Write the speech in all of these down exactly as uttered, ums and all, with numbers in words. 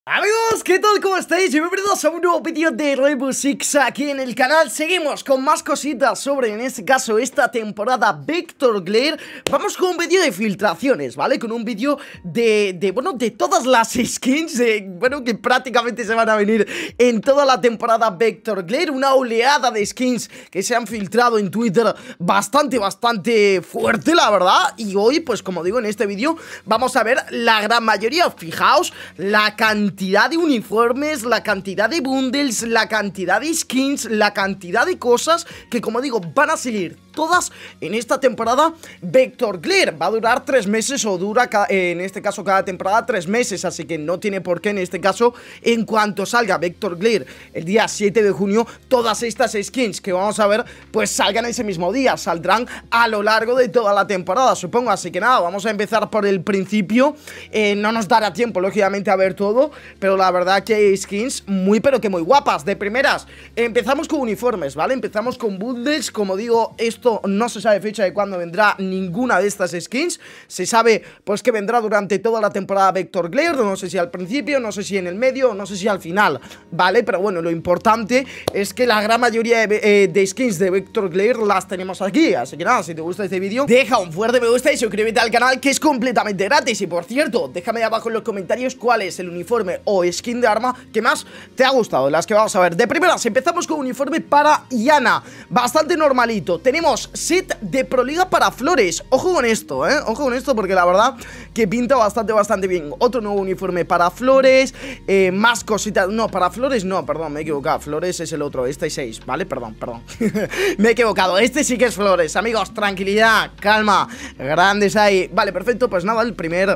Amigos, ¿qué tal? ¿Cómo estáis? Bienvenidos a un nuevo vídeo de Rainbow Six aquí en el canal. Seguimos con más cositas sobre, en este caso, esta temporada Vector Glare. Vamos con un vídeo de filtraciones, ¿vale? Con un vídeo de, de, bueno, de todas las skins, de, bueno, que prácticamente se van a venir en toda la temporada Vector Glare. Una oleada de skins que se han filtrado en Twitter bastante, bastante fuerte, la verdad. Y hoy, pues como digo, en este vídeo vamos a ver la gran mayoría. Fijaos la cantidad cantidad de uniformes, la cantidad de bundles, la cantidad de skins, la cantidad de cosas que, como digo, van a seguir todas en esta temporada Vector Glare. Va a durar tres meses o dura, en este caso, cada temporada tres meses, así que no tiene por qué, en este caso, en cuanto salga Vector Glare el día siete de junio, todas estas skins que vamos a ver, pues salgan ese mismo día, saldrán a lo largo de toda la temporada, supongo. Así que nada, vamos a empezar por el principio. eh, No nos dará tiempo, lógicamente, a ver todo, pero la verdad que hay skins muy pero que muy guapas. De primeras, empezamos con uniformes, ¿vale? Empezamos con bundles. Como digo, esto no se sabe fecha de cuándo vendrá ninguna de estas skins. Se sabe pues que vendrá durante toda la temporada Vector Glare. No sé si al principio, no sé si en el medio, no sé si al final, ¿vale? Pero bueno, lo importante es que la gran mayoría de, eh, de skins de Vector Glare las tenemos aquí. Así que nada, si te gusta este vídeo, deja un fuerte me gusta y suscríbete al canal, que es completamente gratis. Y por cierto, déjame abajo en los comentarios cuál es el uniforme o skin de arma que más te ha gustado, las que vamos a ver. De primeras empezamos con un uniforme para Iana, bastante normalito. Tenemos set de Proliga para Flores. Ojo con esto, eh, ojo con esto, porque la verdad que pinta bastante, bastante bien. Otro nuevo uniforme para Flores, eh, más cositas. No, para Flores no, perdón, me he equivocado. Flores es el otro, este es seis, ¿vale? Perdón, perdón me he equivocado, este sí que es Flores. Amigos, tranquilidad, calma, grandes ahí. Vale, perfecto, pues nada, el primer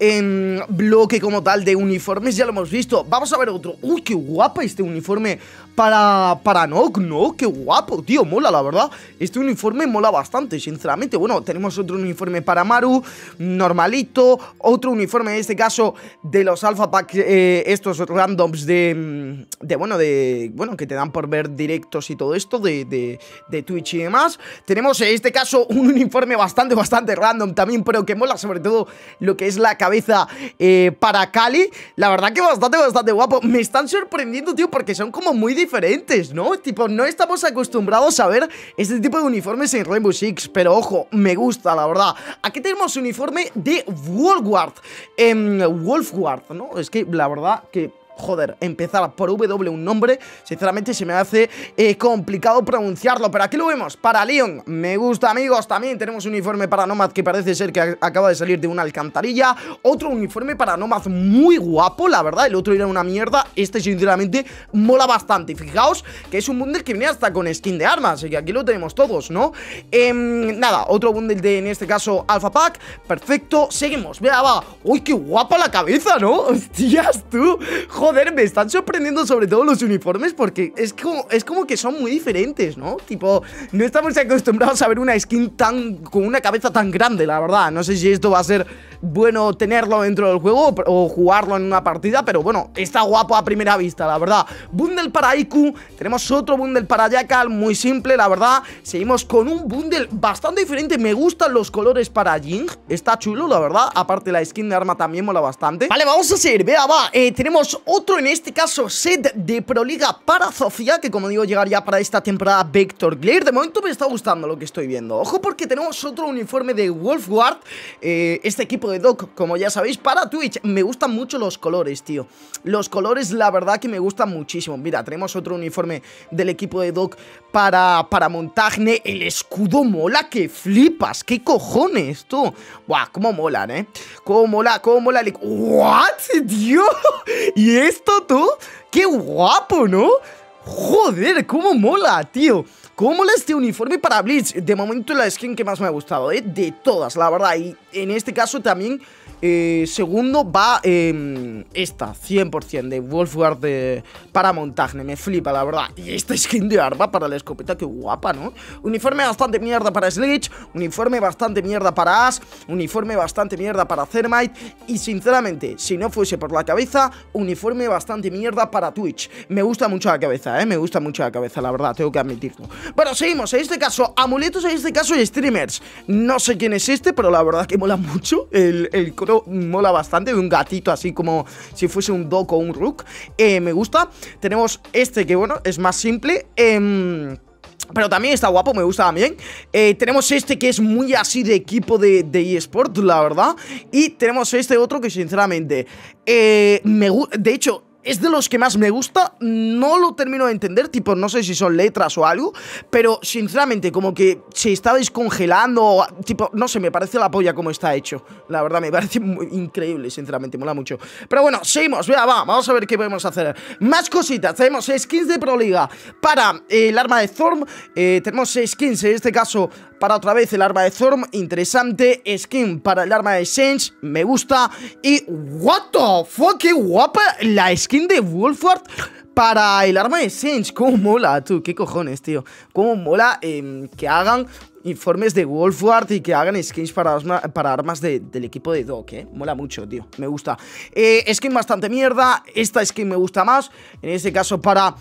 en bloque como tal de uniformes ya lo hemos visto. Vamos a ver otro. Uy, qué guapa este uniforme para, para Nok, ¿no? Qué guapo, tío, mola, la verdad. Este uniforme mola bastante, sinceramente. Bueno, tenemos otro uniforme para Maru, normalito. Otro uniforme, en este caso, de los Alpha Pack, eh, estos randoms de, de, bueno, de, bueno, que te dan por ver directos y todo esto de, de, de Twitch y demás. Tenemos, en este caso, un uniforme bastante, bastante random también, pero que mola sobre todo lo que es la cabeza eh, para Cali. La verdad que bastante, bastante guapo. Me están sorprendiendo, tío, porque son como muy diferentes, ¿no? Tipo, no estamos acostumbrados a ver este tipo de uniformes en Rainbow Six, pero ojo, me gusta, la verdad. Aquí tenemos uniforme de Wolfguard, eh, Wolfguard, ¿no? Es que la verdad que, joder, empezar por W un nombre, sinceramente se me hace eh, complicado pronunciarlo. Pero aquí lo vemos, para Leon, me gusta, amigos. También tenemos un uniforme para Nomad que parece ser que acaba de salir de una alcantarilla. Otro uniforme para Nomad muy guapo, la verdad. El otro era una mierda, este sinceramente mola bastante. Fijaos que es un bundle que viene hasta con skin de armas, así que aquí lo tenemos todos, ¿no? Eh, nada, otro bundle de, en este caso, Alpha Pack, perfecto. Seguimos, vea, va. Uy, qué guapa la cabeza, ¿no? Hostias, tú, joder, me están sorprendiendo sobre todo los uniformes, porque es como, es como que son muy diferentes, ¿no? Tipo, no estamos acostumbrados a ver una skin tan, con una cabeza tan grande, la verdad. No sé si esto va a ser bueno tenerlo dentro del juego o jugarlo en una partida, pero bueno, está guapo a primera vista, la verdad. Bundle para Iku, tenemos otro bundle para Jackal, muy simple, la verdad. Seguimos con un bundle bastante diferente. Me gustan los colores para Jing, está chulo, la verdad. Aparte la skin de arma también mola bastante. Vale, vamos a seguir, vea, va, eh, tenemos otro, en este caso, set de Proliga para Zofia, que como digo, llegaría para esta temporada Vector Glare. De momento me está gustando lo que estoy viendo. Ojo, porque tenemos otro uniforme de Wolfguard, eh, este equipo de Doc, como ya sabéis, para Twitch. Me gustan mucho los colores, tío. Los colores, la verdad que me gustan muchísimo. Mira, tenemos otro uniforme del equipo de Doc para, para Montagne. El escudo mola que flipas. ¿Qué cojones, tú? Buah, cómo molan, ¿eh? Cómo mola, cómo mola el... ¿What, tío? ¿Y esto, tú? ¡Qué guapo!, ¿no? Joder, cómo mola, tío. Cómo mola este uniforme para Blitz. De momento la skin que más me ha gustado, ¿eh? De todas, la verdad. Y en este caso también eh, segundo va eh, esta, cien por cien de Wolfguard de, para Montagne. Me flipa, la verdad. Y esta skin de arma para la escopeta, qué guapa, ¿no? Uniforme bastante mierda para Sledge, uniforme bastante mierda para Ash, uniforme bastante mierda para Thermite. Y sinceramente, si no fuese por la cabeza, uniforme bastante mierda para Twitch. Me gusta mucho la cabeza, ¿eh? Me gusta mucho la cabeza, la verdad, tengo que admitirlo. Bueno, seguimos, en este caso, amuletos, en este caso, streamers. No sé quién es este, pero la verdad que mola mucho el, el cross cuatro mola bastante, un gatito así como si fuese un dog o un rook. eh, Me gusta. Tenemos este que bueno, es más simple, eh, pero también está guapo, me gusta también. eh, Tenemos este que es muy así de equipo de, de eSport, la verdad. Y tenemos este otro que sinceramente eh, me gusta, de hecho es de los que más me gusta. No lo termino de entender, tipo, no sé si son letras o algo, pero sinceramente como que se está descongelando, tipo, no sé, me parece la polla como está hecho. La verdad, me parece muy increíble, sinceramente, mola mucho. Pero bueno, seguimos, vea, va, vamos a ver qué podemos hacer. Más cositas, tenemos skins de Pro Liga para eh, el arma de Thorm. eh, Tenemos skins, en este caso, para otra vez el arma de Thorm, interesante. Skin para el arma de Sense, me gusta. Y, what the fuck, qué guapa la skin Skin de Wolfward para el arma de Sense. Cómo mola, tú, qué cojones, tío. Cómo mola eh, que hagan informes de Wolfward y que hagan skins para, para armas de, del equipo de Doc, eh. Mola mucho, tío, me gusta. eh, Skin bastante mierda. Esta skin me gusta más. En este caso para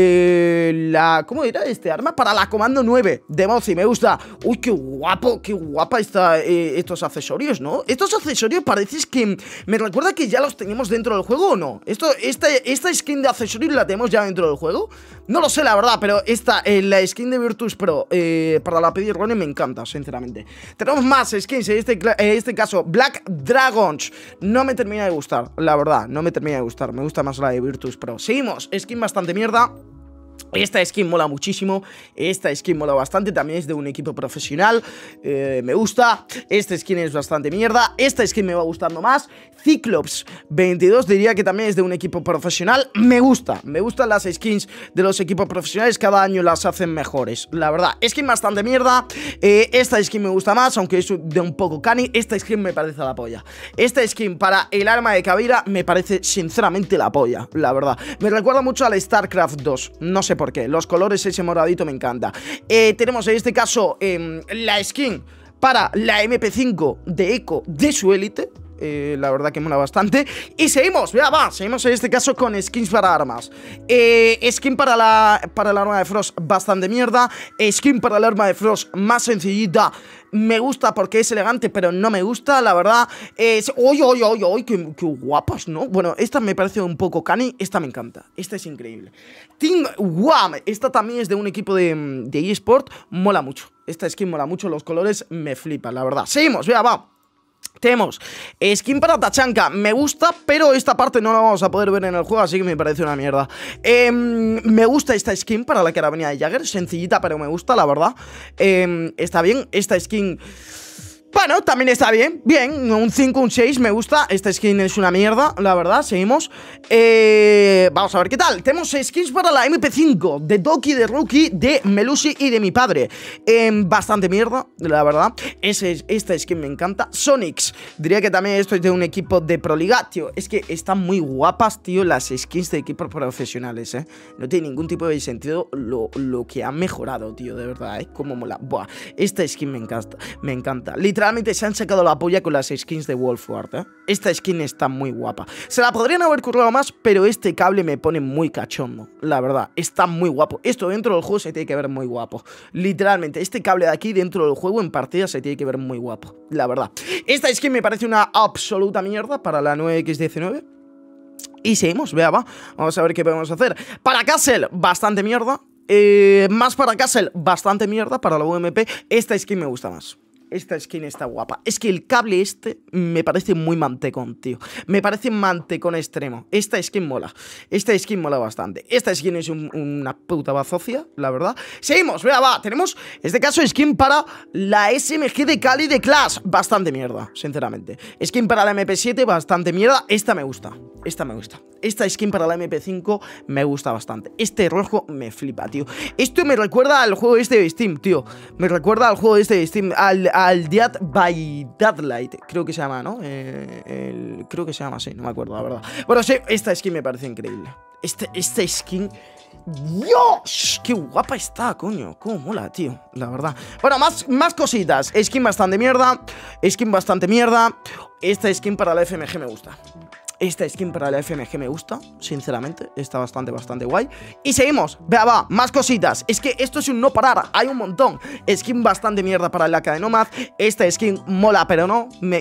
eh, la... ¿Cómo era este arma? Para la Comando nueve de Mozi, me gusta. Uy, qué guapo, qué guapa está eh, estos accesorios, ¿no? Estos accesorios parece que... Me recuerda que ya los teníamos dentro del juego, ¿o no? Esto, esta, esta skin de accesorios la tenemos ya dentro del juego. No lo sé, la verdad, pero esta, eh, la skin de Virtus Pro eh, para la P D Rune me encanta, sinceramente. Tenemos más skins, en este, en este caso Black Dragons. No me termina de gustar, la verdad, no me termina de gustar. Me gusta más la de Virtus Pro. Seguimos, skin bastante mierda. Esta skin mola muchísimo. Esta skin mola bastante. También es de un equipo profesional. eh, Me gusta. Esta skin es bastante mierda. Esta skin me va gustando más. Cyclops veintidós diría que también es de un equipo profesional. Me gusta. Me gustan las skins de los equipos profesionales. Cada año las hacen mejores, la verdad. Skin bastante mierda. eh, Esta skin me gusta más, aunque es de un poco cani. Esta skin me parece la polla. Esta skin para el arma de Caveira me parece sinceramente la polla, la verdad. Me recuerda mucho al StarCraft dos. No sé por qué. Los colores, ese moradito me encanta. eh, Tenemos en este caso eh, la skin para la M P cinco de Echo de su élite. Eh, la verdad que mola bastante. Y seguimos, vea, va, seguimos en este caso con skins para armas. eh, Skin para la para el arma de Frost, bastante mierda. Skin para el arma de Frost, más sencillita. Me gusta porque es elegante, pero no me gusta, la verdad. Es... ¡Uy, uy, uy, uy! Qué, ¡Qué guapas!, ¿no? Bueno, esta me parece un poco cani. Esta me encanta. Esta es increíble. Team Wham. Esta también es de un equipo de, de eSport. Mola mucho. Esta skin mola mucho. Los colores me flipan, la verdad. Seguimos, vea, va. Tenemos skin para Tachanka, me gusta, pero esta parte no la vamos a poder ver en el juego, así que me parece una mierda. eh, Me gusta esta skin para la carabina de Jagger, sencillita, pero me gusta, la verdad. eh, Está bien, esta skin... Bueno, también está bien, bien, un cinco, un seis, me gusta. Esta skin es una mierda, la verdad, seguimos. eh, Vamos a ver qué tal. Tenemos skins para la M P cinco de Doki, de Rookie, de Melusi y de mi padre. eh, Bastante mierda, la verdad. Ese, esta skin me encanta. Sonics, diría que también esto es de un equipo de Pro Liga. Tío, es que están muy guapas, tío, las skins de equipos profesionales, eh. No tiene ningún tipo de sentido lo, lo que han mejorado, tío, de verdad, eh. Como mola. Buah, esta skin me encanta, me encanta. Literalmente Realmente se han sacado la polla con las skins de Wolfward, ¿eh? Esta skin está muy guapa. Se la podrían haber currado más, pero este cable me pone muy cachondo. La verdad, está muy guapo. Esto dentro del juego se tiene que ver muy guapo. Literalmente, este cable de aquí dentro del juego en partida se tiene que ver muy guapo. La verdad. Esta skin me parece una absoluta mierda para la nueve equis diecinueve. Y seguimos, vea, va. Vamos a ver qué podemos hacer. Para Castle, bastante mierda. Eh, más para Castle, bastante mierda. Para la U M P, esta skin me gusta más. Esta skin está guapa. Es que el cable este me parece muy mantecón, tío. Me parece mantecón extremo. Esta skin mola. Esta skin mola bastante. Esta skin es un, una puta bazocia, la verdad. Seguimos, vea, va. Tenemos, en este caso, skin para la S M G de Cali de Clash. Bastante mierda, sinceramente. Skin para la M P siete, bastante mierda. Esta me gusta. Esta me gusta. Esta skin para la M P cinco me gusta bastante. Este rojo me flipa, tío. Esto me recuerda al juego este de Steam, tío. Me recuerda al juego este de Steam. Al... al Dead by Deadlight, creo que se llama, ¿no? Eh, el, creo que se llama así, no me acuerdo, la verdad. Bueno, sí, esta skin me parece increíble. Este, esta skin... ¡Dios! ¡Qué guapa está, coño! ¡Cómo mola, tío! La verdad. Bueno, más, más cositas. Skin bastante mierda. Skin bastante mierda. Esta skin para la F M G me gusta. Esta skin para la F M G me gusta, sinceramente, está bastante, bastante guay. Y seguimos, vea, va, más cositas. Es que esto es un no parar, hay un montón. Skin bastante mierda para la A K de Nomad. Esta skin mola, pero no me...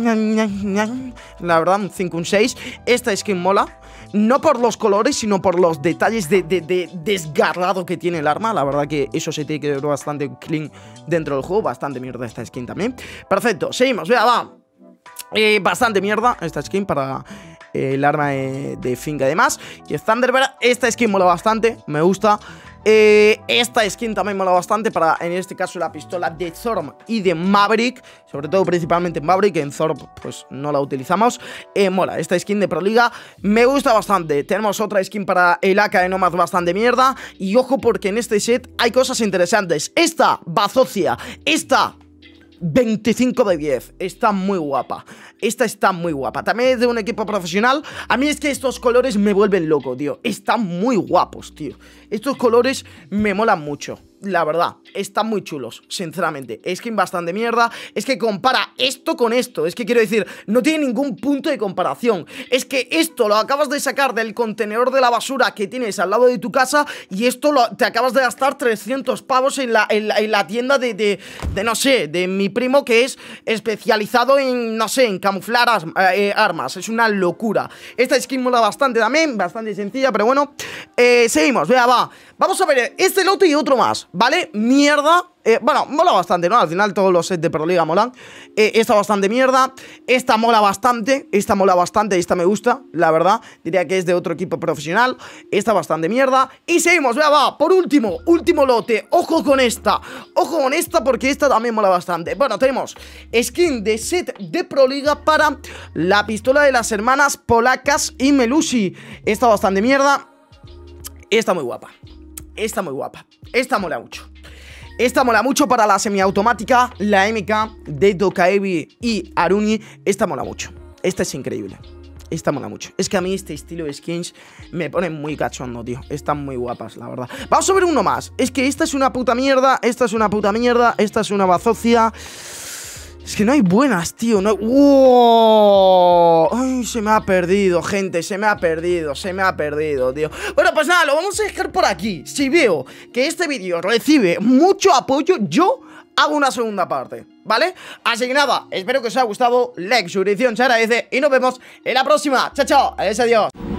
La verdad, un cinco, un seis. Esta skin mola, no por los colores, sino por los detalles de, de, de desgarrado que tiene el arma. La verdad que eso se tiene que ver bastante clean dentro del juego. Bastante mierda esta skin también. Perfecto, seguimos, vea, va. Eh, bastante mierda esta skin para eh, el arma de, de finca y demás. Y Thunderbird, esta skin mola bastante, me gusta. eh, Esta skin también mola bastante para, en este caso, la pistola de Zorm y de Maverick. Sobre todo, principalmente en Maverick, en Zorm pues no la utilizamos. eh, Mola, esta skin de Proliga me gusta bastante. Tenemos otra skin para el A K de Nomad bastante mierda. Y ojo porque en este set hay cosas interesantes. Esta Bazoocia, esta veinticinco de diez, está muy guapa. Esta está muy guapa, también es de un equipo profesional. A mí es que estos colores me vuelven loco, tío. Están muy guapos, tío. Estos colores me molan mucho, la verdad, están muy chulos, sinceramente. Skin bastante mierda. Es que compara esto con esto. Es que quiero decir, no tiene ningún punto de comparación. Es que esto lo acabas de sacar del contenedor de la basura que tienes al lado de tu casa, y esto lo, te acabas de gastar trescientos pavos en la, en la, en la tienda de, de, de, no sé, de mi primo, que es especializado en, no sé, en camuflar as, eh, armas. Es una locura. Esta skin mola bastante también, bastante sencilla, pero bueno. eh, Seguimos, vea, va. Vamos a ver este lote y otro más, ¿vale? Mierda. Eh, bueno, mola bastante, ¿no? Al final todos los sets de Proliga molan. eh, Esta bastante mierda. Esta mola bastante. Esta mola bastante. Esta me gusta, la verdad. Diría que es de otro equipo profesional. Esta bastante mierda. Y seguimos, vea, va. Por último, último lote. Ojo con esta. Ojo con esta porque esta también mola bastante. Bueno, tenemos skin de set de Proliga para la pistola de las hermanas polacas y Melusi. Esta bastante mierda. Esta muy guapa. Esta muy guapa. Esta mola mucho. Esta mola mucho para la semiautomática, la M K de Dokaevi y Aruni. Esta mola mucho. Esta es increíble. Esta mola mucho. Es que a mí este estilo de skins me pone muy cachondo, tío. Están muy guapas, la verdad. Vamos a ver uno más. Es que esta es una puta mierda. Esta es una puta mierda. Esta es una bazoocia. Es que no hay buenas, tío. No hay... ¡Wow! Ay, se me ha perdido, gente. Se me ha perdido, se me ha perdido, tío. Bueno, pues nada, lo vamos a dejar por aquí. Si veo que este vídeo recibe mucho apoyo, yo hago una segunda parte, ¿vale? Así que nada, espero que os haya gustado. Like, suscripción, se agradece. Y nos vemos en la próxima. Chao, chao. Adiós, adiós.